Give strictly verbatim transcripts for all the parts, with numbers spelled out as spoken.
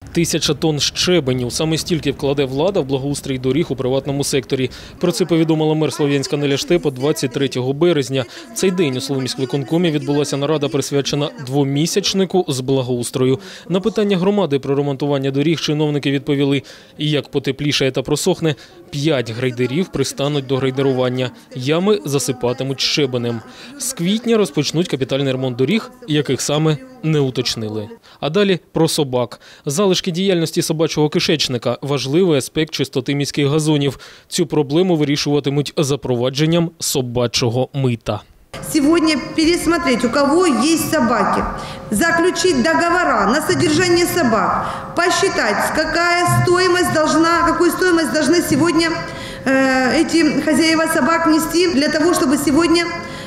Тисяча тонн щебеню. Саме стільки вкладе влада в благоустрій доріг у приватному секторі. Про це повідомила мер Слов'янська Неля Штепа двадцять третього березня. В цей день у Солом'янськвиконкомі відбулася нарада, присвячена двомісячнику з благоустрою. На питання громади про ремонтування доріг чиновники відповіли, як потеплішає та просохне, п'ять грейдерів пристануть до грейдерування. Ями засипатимуть щебенем. З квітня розпочнуть капітальний ремонт доріг, яких саме не уточнили. А далі про собак. Залишки діяльності собачого кишечника – важливий аспект чистоти міських газонів. Цю проблему вирішуватимуть запровадженням собачого мита. Сегодня пересмотреть, у кого есть собаки, заключить договора на содержание собак, посчитать, какая стоимость должна, какую стоимость должны сегодня э, эти хозяева собак нести, для того, чтобы сегодня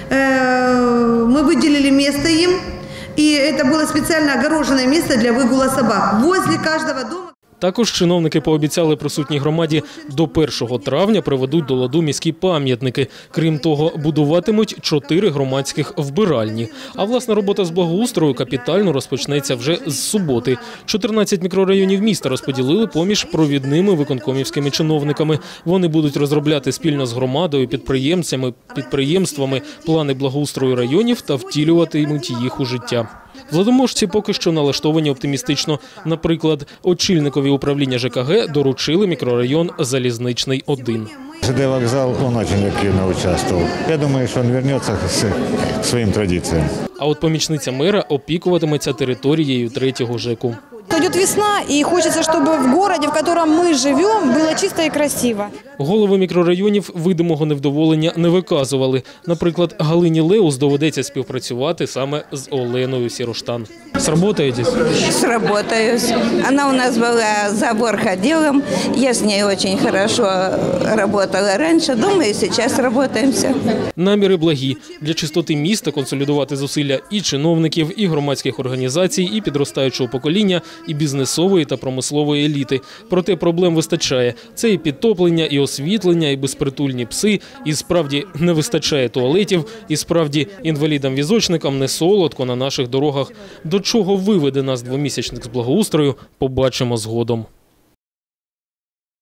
э, мы выделили место им, и это было специально огороженное место для выгула собак возле каждого дома. Також чиновники пообіцяли присутній громаді до першого травня приведуть до ладу міські пам'ятники. Крім того, будуватимуть чотири громадських вбиральні. А власна робота з благоустрою капітально розпочнеться вже з суботи. чотирнадцять мікрорайонів міста розподілили поміж провідними виконкомівськими чиновниками. Вони будуть розробляти спільно з громадою, підприємцями, підприємствами плани благоустрою районів та втілюватимуть їх у життя. Владоможці поки що налаштовані оптимістично. Наприклад, очільникові управління ЖКГ доручили мікрорайон Залізничний один. ЖД вокзал, он очень активно участвовал. Я думаю, что он вернется к своим традициям. А от помічниця мера опікуватиметься територією третього ЖЕКу. Идет весна, и хочется, чтобы в городе, в котором мы живем, было чисто и красиво. Голови мікрорайонів видимого невдоволення не виказували. Наприклад, Галині Леус доведеться співпрацювати саме з Оленою Сіроштан. Сработаєтесь? Сработаюсь. Она у нас была заборходилом. Я с ней очень хорошо работала раньше. Думаю, сейчас работаемся. Наміри благі. Для чистоти міста консолідувати зусилля і чиновників, і громадських організацій, і підростаючого покоління, і бізнесової та промислової еліти. Проте проблем вистачає. Це і підтоплення, і освітлення, і безпритульні пси, і справді не вистачає туалетів, і справді інвалідам-візочникам не солодко на наших дорогах. До чого виведе нас двомісячник з благоустрою, побачимо згодом.